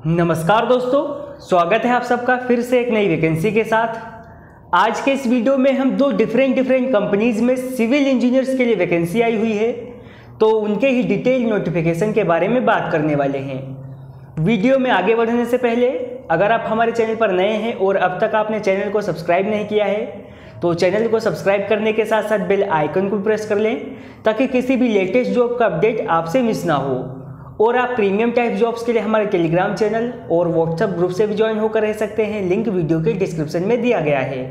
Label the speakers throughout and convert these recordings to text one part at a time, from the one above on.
Speaker 1: नमस्कार दोस्तों, स्वागत है आप सबका फिर से एक नई वैकेंसी के साथ। आज के इस वीडियो में हम दो डिफरेंट कंपनीज में सिविल इंजीनियर्स के लिए वैकेंसी आई हुई है, तो उनके ही डिटेल नोटिफिकेशन के बारे में बात करने वाले हैं। वीडियो में आगे बढ़ने से पहले अगर आप हमारे चैनल पर नए हैं और अब तक आपने चैनल को सब्सक्राइब नहीं किया है तो चैनल को सब्सक्राइब करने के साथ साथ बेल आइकन को प्रेस कर लें ताकि किसी भी लेटेस्ट जॉब का अपडेट आपसे मिस ना हो। और आप प्रीमियम टाइप जॉब्स के लिए हमारे टेलीग्राम चैनल और व्हाट्सएप ग्रुप से भी ज्वाइन होकर रह सकते हैं, लिंक वीडियो के डिस्क्रिप्शन में दिया गया है।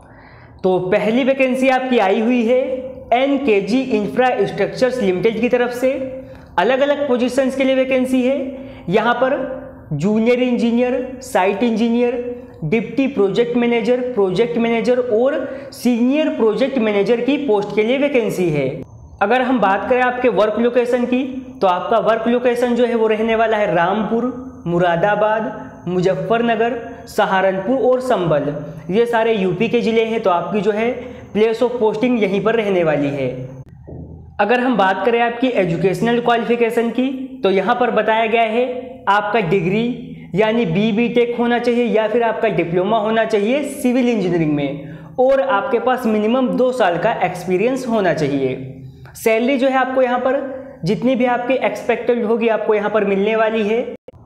Speaker 1: तो पहली वैकेंसी आपकी आई हुई है NKG इंफ्रास्ट्रक्चर्स लिमिटेड की तरफ से। अलग अलग पोजीशंस के लिए वैकेंसी है। यहाँ पर junior engineer, site engineer, deputy project manager और सीनियर प्रोजेक्ट मैनेजर की पोस्ट के लिए वैकेंसी है। अगर हम बात करें आपके वर्क लोकेशन की तो आपका वर्क लोकेशन जो है वो रहने वाला है रामपुर, मुरादाबाद, मुजफ्फरनगर, सहारनपुर और संभल। ये सारे यूपी के ज़िले हैं, तो आपकी जो है प्लेस ऑफ पोस्टिंग यहीं पर रहने वाली है। अगर हम बात करें आपकी एजुकेशनल क्वालिफिकेशन की तो यहाँ पर बताया गया है आपका डिग्री यानी BTech होना चाहिए या फिर आपका डिप्लोमा होना चाहिए सिविल इंजीनियरिंग में, और आपके पास मिनिमम 2 साल का एक्सपीरियंस होना चाहिए। सैलरी जो है आपको यहाँ पर जितनी भी आपकी एक्सपेक्टेड होगी आपको यहाँ पर मिलने वाली है।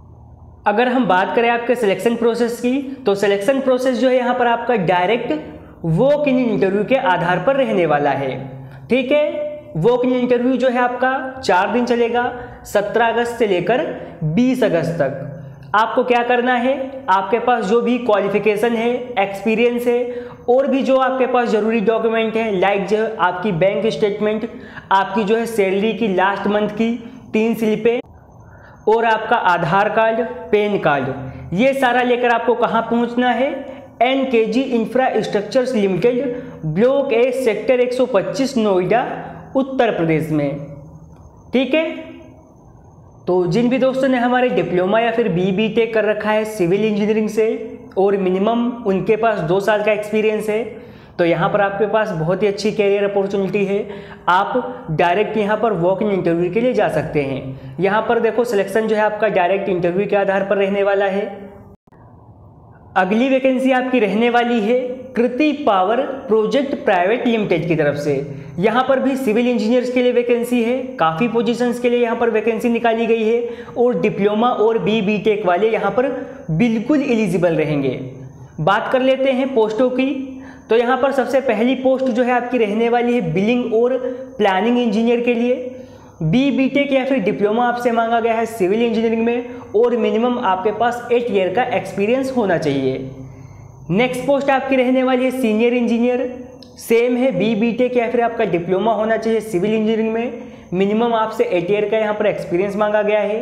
Speaker 1: अगर हम बात करें आपके सिलेक्शन प्रोसेस की तो सिलेक्शन प्रोसेस जो है यहाँ पर आपका डायरेक्ट वॉक इन इंटरव्यू के आधार पर रहने वाला है। ठीक है, वॉक इन इंटरव्यू जो है आपका 4 दिन चलेगा, 17 अगस्त से लेकर 20 अगस्त तक। आपको क्या करना है, आपके पास जो भी क्वालिफिकेशन है, एक्सपीरियंस है और भी जो आपके पास जरूरी डॉक्यूमेंट है, लाइक जो आपकी बैंक स्टेटमेंट, आपकी जो है सैलरी की लास्ट मंथ की 3 स्लिपें और आपका आधार कार्ड, पैन कार्ड, ये सारा लेकर आपको कहाँ पहुँचना है, NKG infrastructures limited, block A, sector 125, Noida, Uttar Pradesh में। ठीक है, तो जिन भी दोस्तों ने हमारे डिप्लोमा या फिर BTech कर रखा है सिविल इंजीनियरिंग से और मिनिमम उनके पास 2 साल का एक्सपीरियंस है, तो यहाँ पर आपके पास बहुत ही अच्छी कैरियर अपॉर्चुनिटी है। आप डायरेक्ट यहाँ पर वॉक इन इंटरव्यू के लिए जा सकते हैं। यहाँ पर देखो सिलेक्शन जो है आपका डायरेक्ट इंटरव्यू के आधार पर रहने वाला है। अगली वैकेंसी आपकी रहने वाली है Kriti power project private limited की तरफ से। यहाँ पर भी सिविल इंजीनियर्स के लिए वैकेंसी है। काफ़ी पोजीशंस के लिए यहाँ पर वैकेंसी निकाली गई है और डिप्लोमा और BTech वाले यहाँ पर बिल्कुल एलिजिबल रहेंगे। बात कर लेते हैं पोस्टों की, तो यहाँ पर सबसे पहली पोस्ट जो है आपकी रहने वाली है बिलिंग और प्लानिंग इंजीनियर के लिए। BTech या फिर डिप्लोमा आपसे मांगा गया है सिविल इंजीनियरिंग में और मिनिमम आपके पास 8 ईयर का एक्सपीरियंस होना चाहिए। नेक्स्ट पोस्ट आपकी रहने वाली है सीनियर इंजीनियर। सेम है, BTech या फिर आपका डिप्लोमा होना चाहिए सिविल इंजीनियरिंग में, मिनिमम आपसे 8 ईयर का यहाँ पर एक्सपीरियंस मांगा गया है।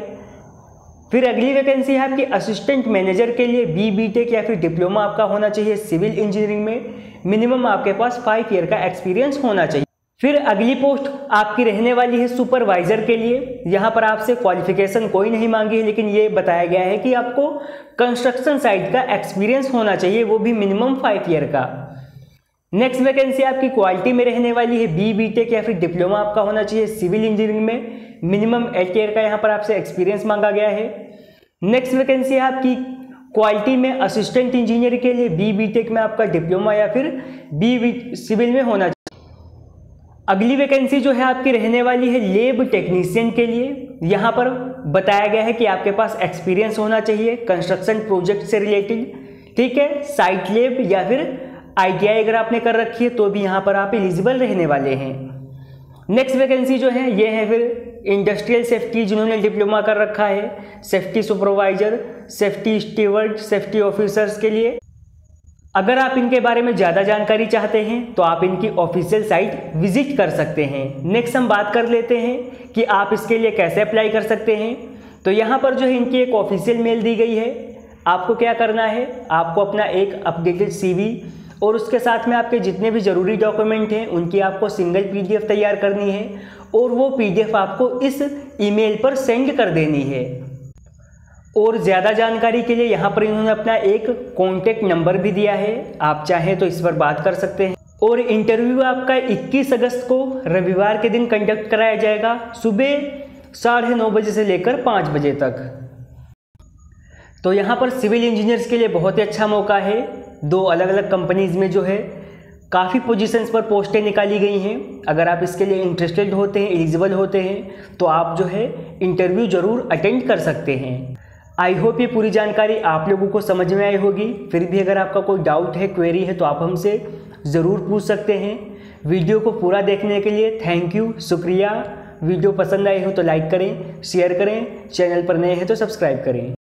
Speaker 1: फिर अगली वैकेंसी है आपकी असिस्टेंट मैनेजर के लिए। BTech या फिर डिप्लोमा आपका होना चाहिए सिविल इंजीनियरिंग में, मिनिमम आपके पास 5 ईयर का एक्सपीरियंस होना चाहिए। फिर अगली पोस्ट आपकी रहने वाली है सुपरवाइजर के लिए। यहाँ पर आपसे क्वालिफिकेशन कोई नहीं मांगी है, लेकिन ये बताया गया है कि आपको कंस्ट्रक्शन साइट का एक्सपीरियंस होना चाहिए, वो भी मिनिमम 5 ईयर का। नेक्स्ट वैकेंसी आपकी क्वालिटी में रहने वाली है BTech या फिर डिप्लोमा आपका होना चाहिए सिविल इंजीनियरिंग में, मिनिमम 8 ईयर का यहाँ पर आपसे एक्सपीरियंस मांगा गया है। नेक्स्ट वैकेंसी है आपकी क्वालिटी में असिस्टेंट इंजीनियर के लिए। BTech में आपका डिप्लोमा या फिर सिविल में होना चाहिए। अगली वैकेंसी जो है आपकी रहने वाली है लेब टेक्नीशियन के लिए। यहाँ पर बताया गया है कि आपके पास एक्सपीरियंस होना चाहिए कंस्ट्रक्शन प्रोजेक्ट से रिलेटेड। ठीक है, साइट लेब या फिर ITI अगर आपने कर रखी है तो भी यहाँ पर आप एलिजिबल रहने वाले हैं। नेक्स्ट वैकेंसी जो है ये है फिर इंडस्ट्रियल सेफ्टी, जिन्होंने डिप्लोमा कर रखा है, safety supervisor, safety steward, safety officers के लिए। अगर आप इनके बारे में ज़्यादा जानकारी चाहते हैं तो आप इनकी ऑफिशियल साइट विजिट कर सकते हैं। नेक्स्ट हम बात कर लेते हैं कि आप इसके लिए कैसे अप्लाई कर सकते हैं। तो यहाँ पर जो है इनकी एक ऑफिशियल मेल दी गई है। आपको क्या करना है, आपको अपना एक अपडेटेड CV और उसके साथ में आपके जितने भी ज़रूरी डॉक्यूमेंट हैं उनकी आपको सिंगल PDF तैयार करनी है और वो PDF आपको इस ईमेल पर सेंड कर देनी है। और ज़्यादा जानकारी के लिए यहाँ पर इन्होंने अपना एक कॉन्टैक्ट नंबर भी दिया है, आप चाहें तो इस पर बात कर सकते हैं। और इंटरव्यू आपका 21 अगस्त को रविवार के दिन कंडक्ट कराया जाएगा, सुबह 9:30 बजे से लेकर 5 बजे तक। तो यहाँ पर सिविल इंजीनियर्स के लिए बहुत ही अच्छा मौका है। 2 अलग अलग कंपनीज़ में जो है काफ़ी पोजीशंस पर पोस्टें निकाली गई हैं। अगर आप इसके लिए इंटरेस्टेड होते हैं, एलिजिबल होते हैं, तो आप जो है इंटरव्यू ज़रूर अटेंड कर सकते हैं। आई होप ये पूरी जानकारी आप लोगों को समझ में आई होगी। फिर भी अगर आपका कोई डाउट है, क्वेरी है, तो आप हमसे ज़रूर पूछ सकते हैं। वीडियो को पूरा देखने के लिए थैंक यू, शुक्रिया। वीडियो पसंद आए हो तो लाइक करें, शेयर करें, चैनल पर नए हैं तो सब्सक्राइब करें।